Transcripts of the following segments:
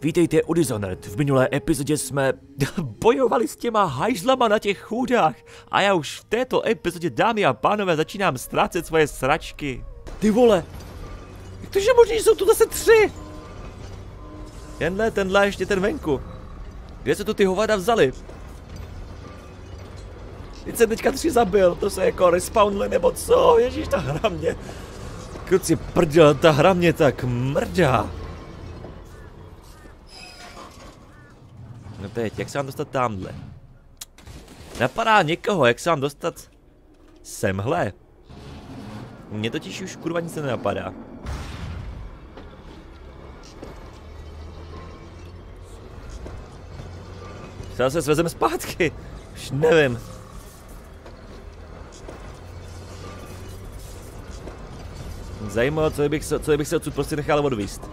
Vítejte u Dishonored. V minulé epizodě jsme bojovali s těma hajzlama na těch chůdách. A já už v této epizodě, dámy a pánové, začínám ztrácet svoje sračky. Ty vole! Jak to, že možná jsou tu zase 3? Tenhle, ještě ten venku. Kde se tu ty hovada vzali? Teď jsem teďka 3 zabil, to se jako respawnli nebo co? Ježíš, ta hra mě... Kruci prdel, ta hra mě tak mrdá. No teď, jak se mám dostat tamhle? Napadá někoho, jak se mám dostat semhle? Mně totiž už kurva nic nenapadá. Třeba se svezem zpátky, už nevím. Zajímavé, co bych se odsud prostě nechal odvíst.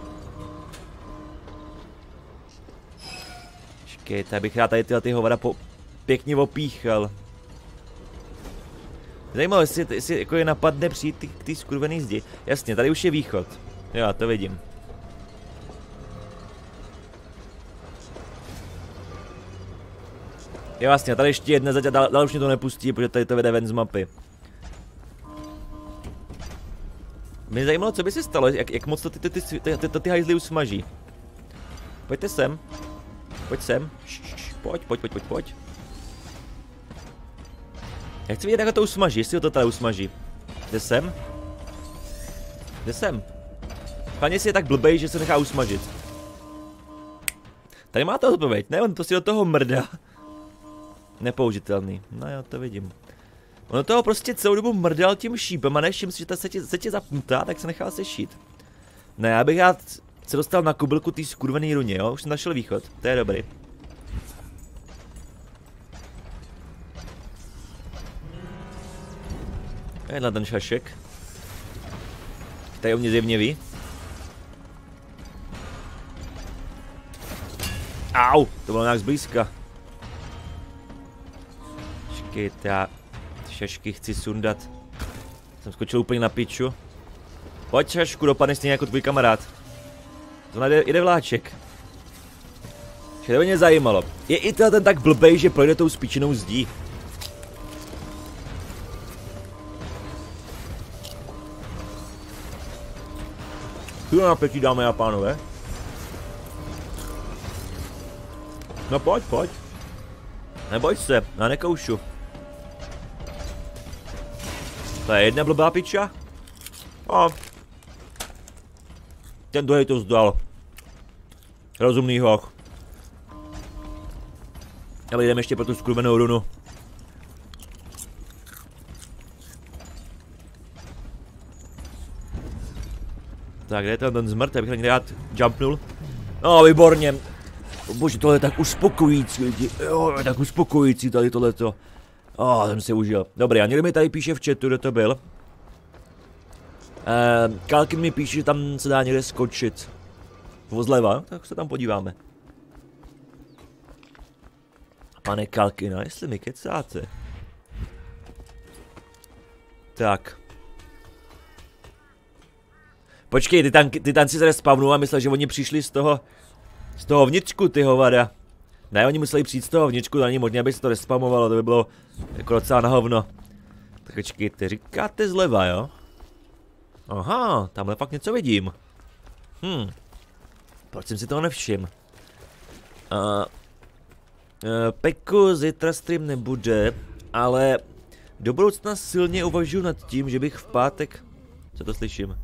Počkejte, abych já tady ty hovada pěkně opíchal. Zajímavé, jestli jako je napadne přijít k té skurvený zdi. Jasně, tady už je východ. Jo, to vidím. Jo, vlastně, tady ještě jedna zeď a dál už mě to nepustí, protože tady to vede ven z mapy. Mě zajímalo, co by se stalo, jak moc to ty hajzly usmaží. Pojďte sem. Pojď sem. Pojď. Já chci vidět, jak to usmaží, jestli ho to tady usmaží. Jde sem? Jde sem. Hlavně si je tak blbej, že se nechá usmažit. Tady má to odpověď, ne? On to si do toho mrdá. Nepoužitelný. No jo, to vidím. On toho prostě celou dobu mrdal tím šípem a nevšiml si, že ta se zapnutá, tak se nechal sešít. Ne, já bych se dostal na kubelku té skurvený runě, jo? Už jsem našel východ, to je dobrý. Jedna ten šašek. Tady o mě zjevně ví. Au, to bylo nějak zblízka. Počkejte, já ty šašky chci sundat. Jsem skočil úplně na piču. Pojď šašku, dopadne stejně jako tvůj kamarád. To jde vláček. To by mě zajímalo. Je i ten tak blbej, že projde tou spíčenou zdí. Tu napětí, dámy a pánové. No pojď. Neboj se, já nekoušu. To je jedna blbá piča. A ten druhý to zdal. Rozumný hoch. Ale jdeme ještě pro tu skurvenou runu. Tak, kde je ten zmrt, abych na něj rád jumpnul. No, výborně. Bože, tohle je tak uspokojící lidi. Jo, je tak uspokojící tady tohleto. Jsem si užil. Dobrý, a někdo mi tady píše v chatu, kdo to byl. Kalkin mi píše, že tam se dá někde skočit. Zleva, tak se tam podíváme. Pane Kalkina, jestli mi kecáte. Tak. Počkej, ty tanci se respawnou a myslel, že oni přišli z toho vnitřku, ty hovada. Ne, oni museli přijít z toho vnitřku, to není možné, aby se to respawmovalo, to by bylo jako docela na hovno. Tak počkejte, říkáte zleva, jo? Aha, tamhle fakt něco vidím. Proč jsem si toho nevšiml? Peku, zítra stream nebude, ale do budoucna silně uvažuji nad tím, že bych v pátek... Co to slyším?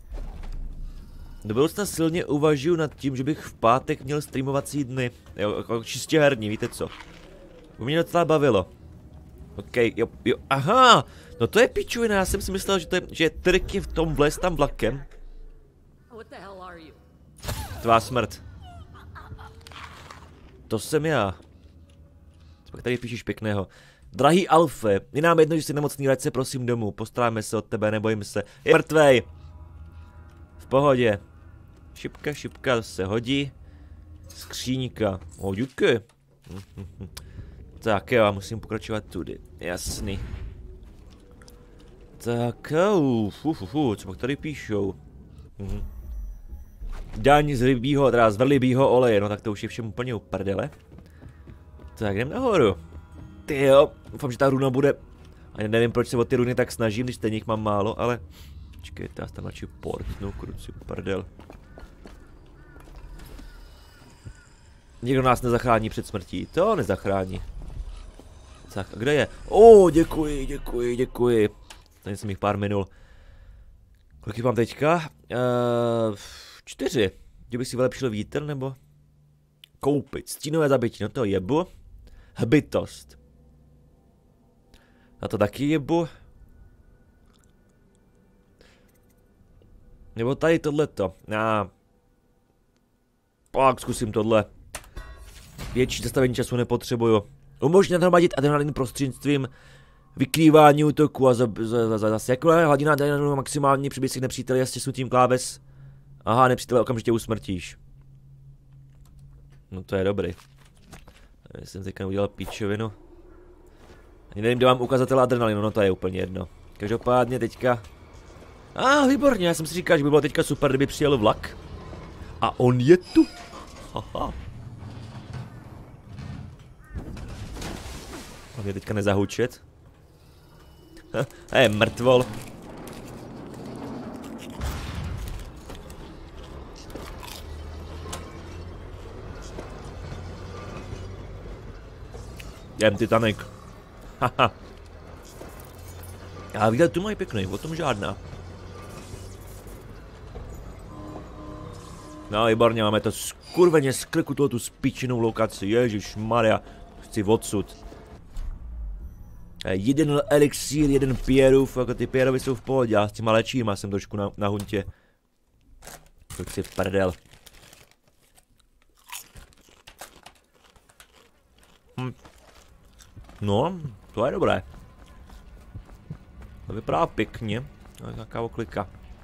Do budoucna silně uvažuji nad tím, že bych v pátek měl streamovací dny. Jo, jako čistě herní, víte co? U mě docela bavilo. OK, jo, aha! No to je pičujina, já jsem si myslel, že je trky v tom vlez tam vlakem. Tvá smrt. To jsem já. Co pak tady píšeš pěkného? Drahý Alfe, je nám jedno, že jsi nemocný, vrať se prosím domů, postaráme se od tebe, nebojím se. Je mrtvej! V pohodě. Šipka, to se hodí. Skříňka. Díky. Tak jo, musím pokračovat tudy. Jasný. Tak, co pak tady píšou? daň z rybího, teda z velibího oleje, no tak to už je všem úplně uprdele. Tak jdem nahoru. Tyjo, doufám, že ta runa bude, ani nevím, proč se o ty runy tak snažím, když stejně jich mám málo, ale... Počkejte, já tam radši portnu, kruci uprdel. Nikdo nás nezachrání před smrtí, to nezachrání. Tak, a kde je? Děkuji. Tady jsem jich pár minul. Kolik mám teďka? 4. Kdybych si vylepšil vítr, nebo? Koupit, stínové zabití, no to jebu. Hbitost. Na to taky jebu. Nebo tady tohleto. Pak zkusím tohle. Větší zastavení času nepotřebuju. Umožňuje nahromadit adrenalin prostřednictvím vykrývání útoku a zase jakmile hladina adrenalinu maximální při blízkých nepříteli a stěsnutím kláves. Aha, nepřítele okamžitě usmrtíš. No to je dobrý. Já jsem teďka udělal píčovinu. Ani nevím, kde mám ukazatel adrenalinu, no to je úplně jedno. Každopádně teďka... výborně, já jsem si říkal, že by bylo teďka super, kdyby přijel vlak. A on je tu. Haha. On mě teďka nezahučet. Mrtvol. Jem Titanic. Haha. A výhled tu mají pěkný, o tom žádná. No výborně, máme to skurveně skliku tu spíčenou lokaci, ježišmarja, chci odsud. Jeden elixír, jeden Pierův, jako ty Pierovy jsou v pohodě, já s těma léčím, jsem trošku na huntě. To chci prdel. No, to je dobré. To vypadá pěkně, taková oklika.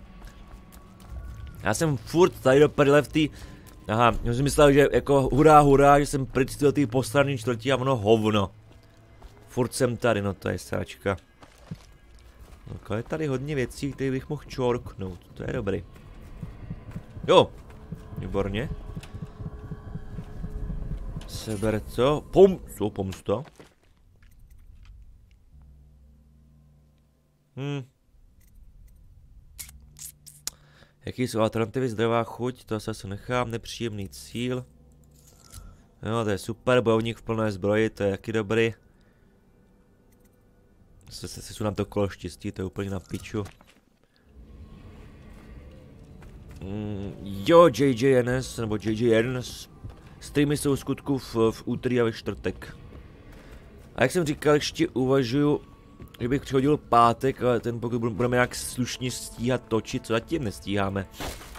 Já jsem furt tady do prdele v té... Aha, já jsem myslel, že jako hurá, že jsem pryč z té poslední čtvrtí a ono hovno. Furt jsem tady, no to je sračka. No, je tady hodně věcí, které bych mohl čorknout, to je dobrý. Jo, výborně. Seber co? Pomsta. Jaký jsou alternativy, zdravá chuť, to se nechám, nepříjemný cíl. Jo, to je super, bojovník v plné zbroji, to je jaký dobrý. Se nám to kolo štěstí, to je úplně na piču. Jo, JJNS, nebo JJNS. Streamy jsou v skutku v úterý a ve čtvrtek. A jak jsem říkal, ještě uvažuju, že bych přihodil pátek, ale ten pokud budeme nějak slušně stíhat točit, co zatím nestíháme.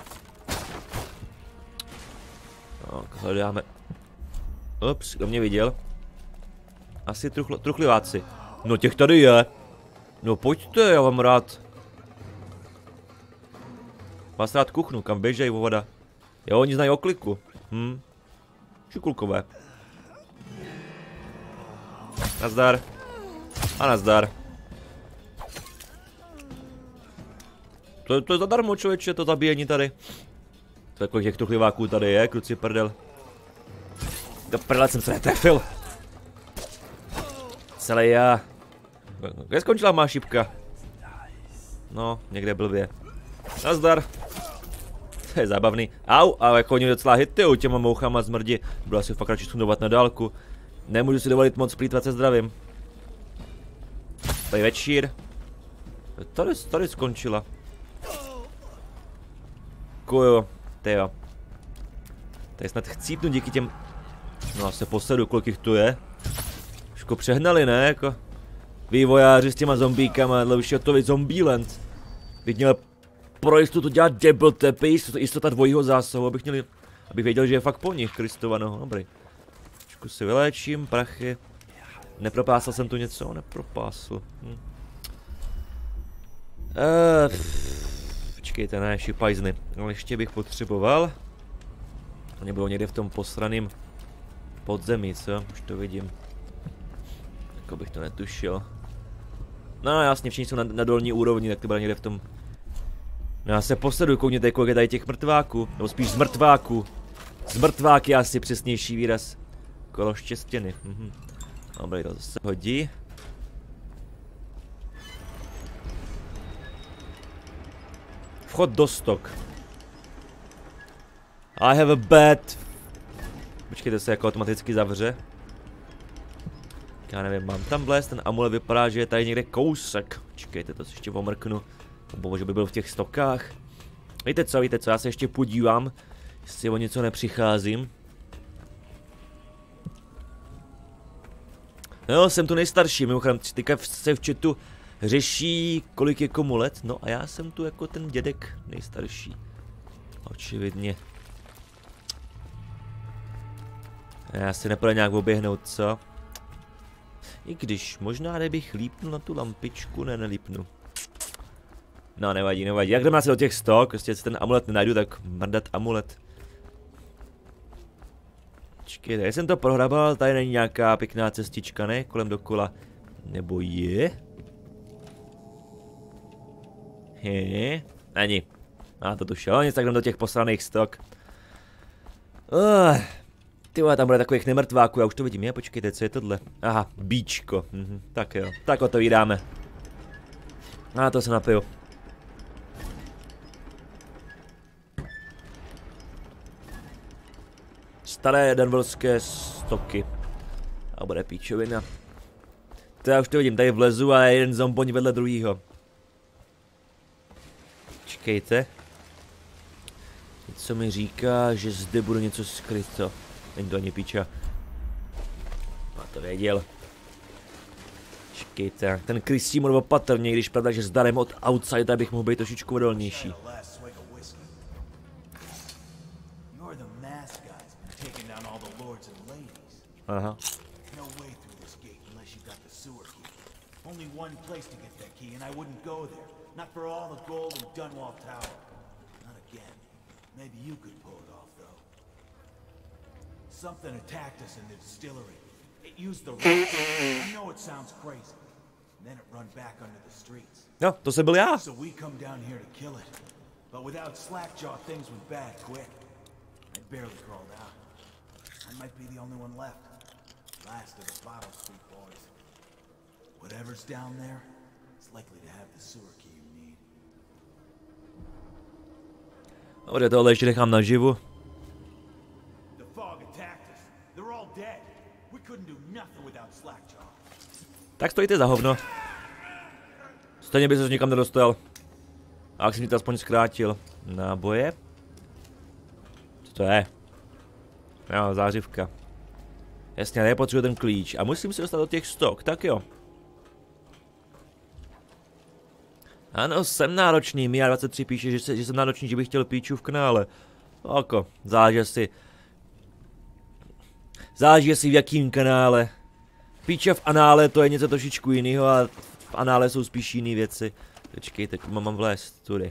Tak, hledáme. Ups, kdo mě viděl? Asi truchliváci. No těch tady je. No pojďte, já vám rád. Vás rád kuchnu, kam běžej voda. Jo, oni znají o kliku. Šikulkové. Nazdar. A nazdar. To je zadarmo, člověče, to zabíjení tady. Takových těch truchliváků tady je, kruci prdel. Do prdele jsem se netrefil. Celý já. Kde skončila má šipka? No, někde blbě. Nazdar. To je zábavný. Au, a jako oni docela hity těma mouchama zmrdi. Bylo asi fakt radši sundovat na dálku. Nemůžu si dovolit moc plýtvat se zdravím. Tady večír. Tady skončila. Kujo, tyjo. Tady snad chcípnu díky těm... No se posledu, kolik jich tu je. Už přehnali, ne, jako... Vývojáři s těma zombíkama, ale už je to Zombieland. Bych měl pro jistotu dělat double tapy, jistota dvojího zásahu, abych věděl, že je fakt po nich, Kristova, no, dobrý. Trošku si vyléčím, prachy. Nepropásl jsem tu něco? Nepropásl. Počkejte, ne, šipajzny. Ale ještě bych potřeboval. Oni budou někde v tom posraným podzemí, co? Už to vidím. Jako bych to netušil. No jasně, všichni jsou na dolní úrovni, tak to bude někde v tom... Já se posleduju, koukněte, kolik je tady těch mrtváků. Nebo spíš zmrtváků. Zmrtvák je asi přesnější výraz. Kolo štěstěny. Dobrý, to se hodí. Vchod do stok. I have a bed. Počkejte, se jako automaticky zavře. Já nevím, mám tam vlézt, ten amulet vypadá, že je tady někde kousek. Počkejte, to si ještě pomrknu. Bože, by byl v těch stokách. Víte co, já se ještě podívám, jestli o něco nepřicházím. No, jsem tu nejstarší, mimochodem, teďka se v chatu řeší, kolik je komu let, no a já jsem tu jako ten dědek nejstarší. Očividně. Já si nepůjde nějak oběhnout, co? I když, možná kdybych lípnul na tu lampičku, ne, nelípnu. No, nevadí. Jak jdeme asi do těch stok, prostě si ten amulet nenajdu, tak mrdat amulet. Počkejte, já jsem to prohrabal, tady není nějaká pěkná cestička, ne? Kolem dokola. Nebo je? Není. Má to tu šel, nic tak jdem do těch posraných stok. Ty vole, tam bude takových nemrtváků, já už to vidím, je? Počkejte, co je tohle? Aha, bíčko. Tak jo, tak otevíráme. A to se napiju. Staré danvilleské stoky. A bude píčovina. To já už to vidím, tady vlezu a jeden zomboň vedle druhýho. Čekejte. Co mi říká, že zde bude něco skryto. Není to ani píča. Má to věděl. Čekejte, ten Kristý mluv opatrně, když pravda, že s darem od outside bych mohl být trošičku odolnější. Aha. Only one place to get that key, and I wouldn't go there. Not for all the gold in Dunwall Tower. Not again. Maybe you could pull it off, though. Something attacked us in the distillery. It used the rock. I know it sounds crazy. Then it run back under the streets. No, to se byl já. So we come down here to kill it. But without Slackjaw, things went bad quick. I barely crawled out. I might be the only one left. Last of the Bottle Street boys. Whatever's down there, it's likely to have the sewer key you need. Dobře, tohle ještě nechám naživu. The fog attacked us. They're all dead. We couldn't do nothing without Slackjaw. Tak stojíte za hovno. Stejně by se nikam nedostal. A jak jsi mi to aspoň zkrátil. Náboje? Co to je? Jo, zářivka. Jasně, ale já potřebuji ten klíč. A musím se dostat do těch stok, tak jo. Ano, jsem náročný. Mia 23 píše, že jsem náročný, že bych chtěl píču v kanále. Oko, záleží si v jakým kanále. Píča v anále to je něco trošičku jiného a v anále jsou spíš jiné věci. Počkejte, mám vlézt tudy.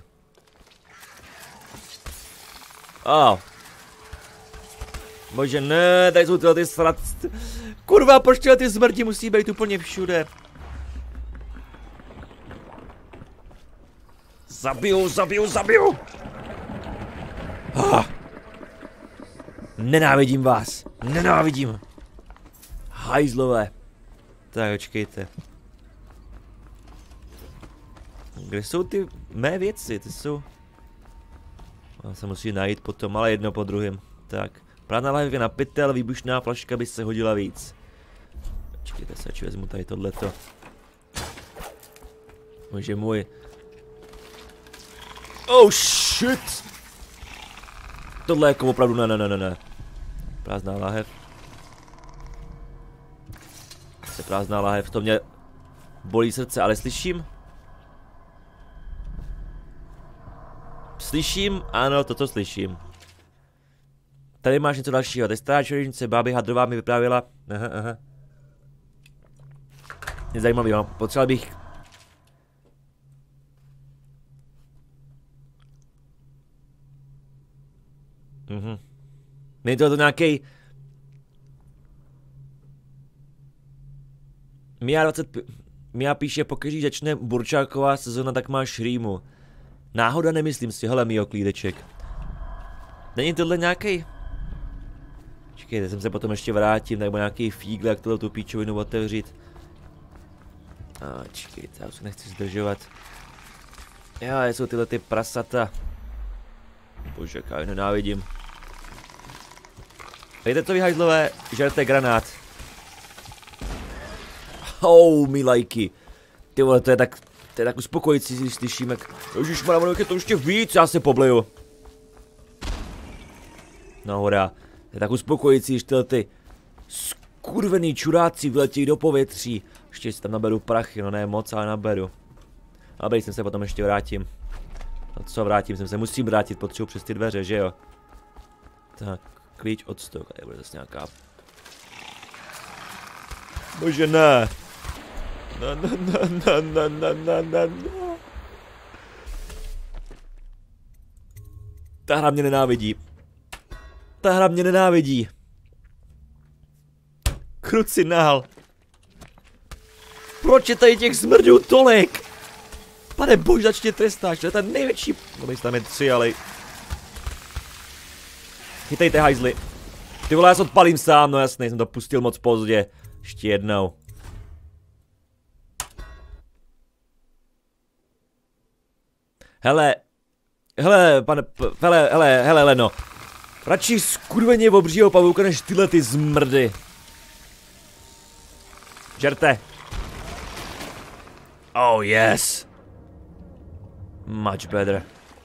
Bože, ne, tady jsou tyhle ty srat... Kurva, proč tyhle ty smrti musí být úplně všude? Zabiju! Nenávidím vás, nenávidím. Hajzlové. Tak, počkejte. Kde jsou ty mé věci? Ty jsou... Já se musí najít potom, ale jedno po druhém. Tak. Prázdná lahve na pytel, výbušná flaška by se hodila víc. Počkejte se, či vezmu tady tohleto. Bože můj. Oh shit! Tohle jako opravdu ne. Prázdná lahev. Prázdná lahev, to mě bolí srdce, ale slyším? Slyším? Ano, toto slyším. Tady máš něco dalšího. Tady stará čarodějnice Báby Hadrová mi vyprávěla. Aha. Mě zajímavý, no. Potřeboval bych... Není to nějaký... Mia píše, pokud začne Burčáková sezona, tak máš rýmu. Náhoda, nemyslím si, hele mýho klídeček. Není tohle nějaký? Čekejte, jsem se potom ještě vrátím, nebo nějaký fígl, jak tohle tu píčovinu otevřít. Čekejte, já už se nechci zdržovat. Já, jsou tyhle ty prasata. Bože, jak já je nenávidím. Víte co, vy hajzlové, žerte granát. Milajky. Ty vole, to je tak uspokojící, když slyším, jak... Ježišmarja, jak je to ještě víc, já se pobleju. No hurá. To je tak uspokojící, když tyhle ty skurvený čuráci vyletí do povětří. Ještě si tam naberu prachy, no ne moc, ale naberu. Dobrý, jsem se potom ještě vrátím. No co, vrátím jsem se, musím vrátit, potřebuji přes ty dveře, že jo? Tak, klíč od stoka, tady bude zase nějaká... Bože ne! No. Ta hra mě nenávidí. Ta hra mě nenávidí. Krucinál. Proč je tady těch smrdů tolik? Pane bož, začně trestáš, to je ten největší... No tam je 3, ale... Chytejte hajzli. Ty vole, já se odpalím sám, no jasný, jsem to pustil moc pozdě. Ještě jednou. Hele, pane, hele, Leno. Radši skurveně obřího pavouka než tyhle ty zmrdy. Žerte. Oh yes. Much better.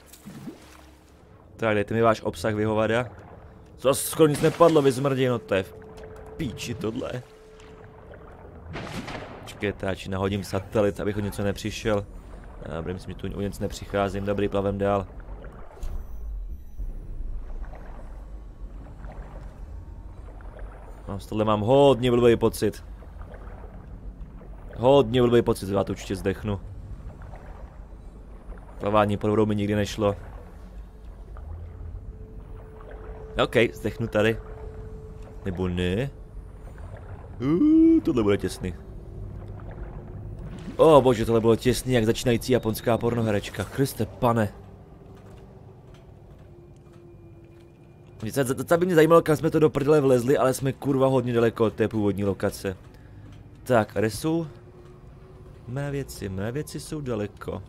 Tak dejte mi váš obsah, vy hovada. Co skoro nic nepadlo, vy zmrdi, no to je v píči tohle. Počkejte, já nahodím satelit, abych o něco nepřišel. Dobrý, myslím, že tu o nic nepřicházím, dobrý, plavem dál. No, z tohle mám hodně blbý pocit. Hodně blbý pocit, já to určitě zdechnu. Plavání pod vodou mi nikdy nešlo. OK, zdechnu tady. Nebo ne? Tohle bude těsný. Bože, tohle bylo těsný, jak začínající japonská pornoherečka. Kriste, pane. To by mě zajímalo, kam jsme to do prdele vlezli, ale jsme kurva hodně daleko od té původní lokace. Tak, a kde jsou mé věci? Mé věci jsou daleko.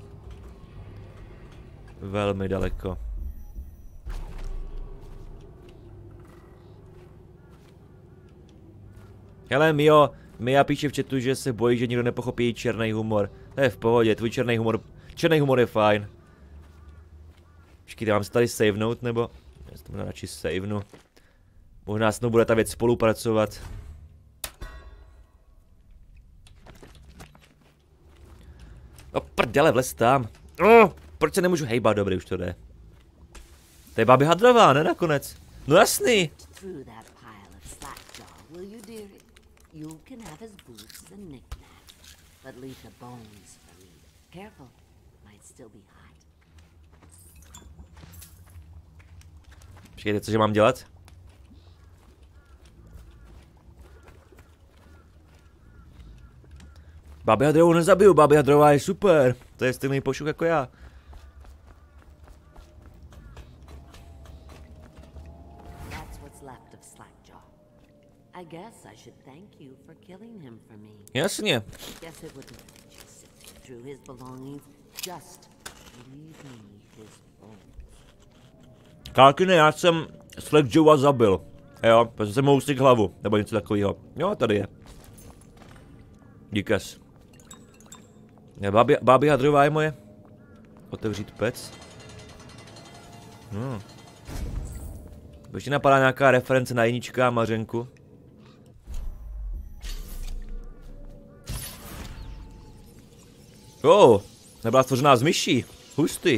Velmi daleko. Hele, Mia píše v chatu, že se bojí, že nikdo nepochopí její černý humor. To je v pohodě, tvůj černý humor je fajn. Počkejte, mám se tady savenout, nebo? Já si to radši savenu. Možná s mnou bude ta věc spolupracovat. No prdele, vlez tam. Proč se nemůžu hejbat, dobrý, už to jde. To je babi hadrová, ne nakonec? No jasný. You can have his boots and knickknacks, but leave the bones for me. Careful, might still be hot. Počkejte, cože mám dělat? Babi hadrovou nezabiju, babi hadrová je super. To je stejný pošuk jako já. Jasně. Kalkine, já jsem Slackjawa zabil. Jo, protože jsem mu ustik hlavu, nebo něco takového. Jo, tady je. Díkas. Babi hadrová je moje. Otevřít pec. Ještě napadá nějaká reference na Jinička a Mařenku. Nebyla stvořená z myší. Hustý.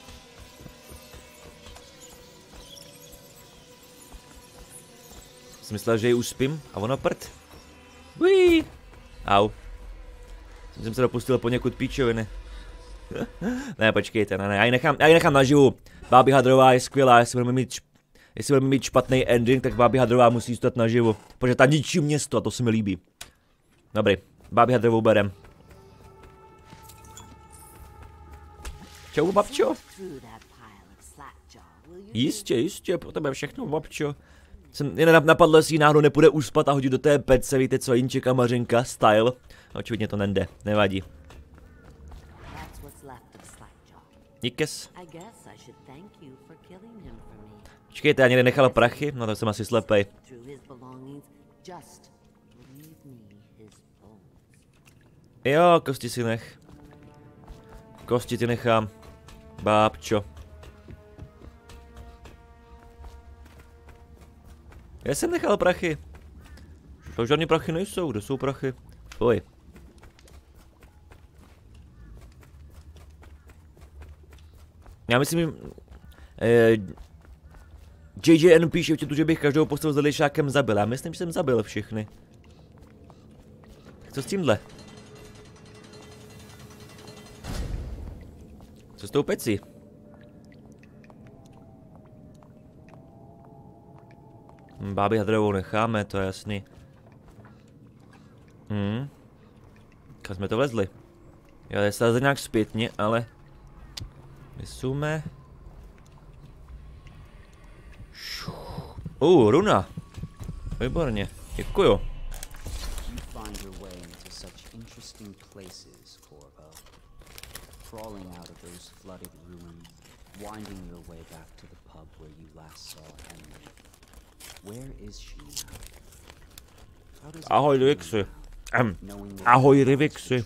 Jsem myslel, že ji uspím a ono prd. Uí. Au. Jsem se dopustil poněkud píčoviny. Ne, počkejte, ne, já ji nechám naživu. Babi hadrová je skvělá, jestli budeme mít špatný ending, tak Babi hadrová musí zůstat naživu. Protože ta ničí město a to se mi líbí. Dobrý, Babi hadrovou berem. Čau, babčo. Jistě, pro tebe všechno, babčo. Jsem jen napadlo, jestli náhodou nepůjde uspat a hodit do té pece, víte co, Jinček a Mařenka, style. Očividně to nejde, nevadí. Díkes. Počkejte, já někde nechal prachy? No to jsem asi slepej. Jo, kosti si nech. Kosti ti nechám. Bábčo. Já jsem nechal prachy. To žádný prachy nejsou, kde jsou prachy? Pojď. Já myslím, JJN píše v tu, že bych každou postavu s lišákem zabil. Já myslím, že jsem zabil všechny. Co s tímhle? Co s tou pecí? Báby hadrovou necháme, to je jasný. Kam jsme to vlezli? Jo, je se nějak zpětně, ale... Vysume. Runa. Výborně, děkuju. Ahoj, Rivixy. Ahoj, Rivixy.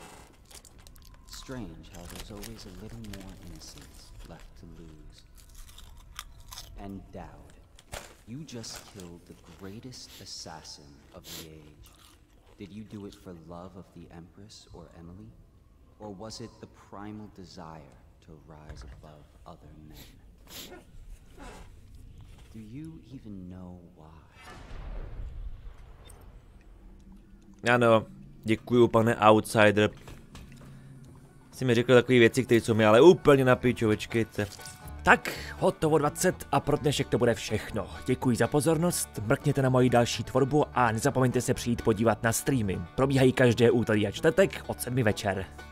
Strange how there's always a little more innocence left to lose. And Dowd, you just killed the greatest assassin of the age. Did you do it for love of the Empress or Emily? Or was it the primal desire to rise above other men? Do you even know why? Ano, děkuju, pane Outsider. Jsi mi řekl takové věci, které jsou mi ale úplně na píču, počkejte. Tak, hotovo 20 a pro dnešek to bude všechno. Děkuji za pozornost, mrkněte na moji další tvorbu a nezapomeňte se přijít podívat na streamy. Probíhají každé úterý a čtvrtek od 7 večer.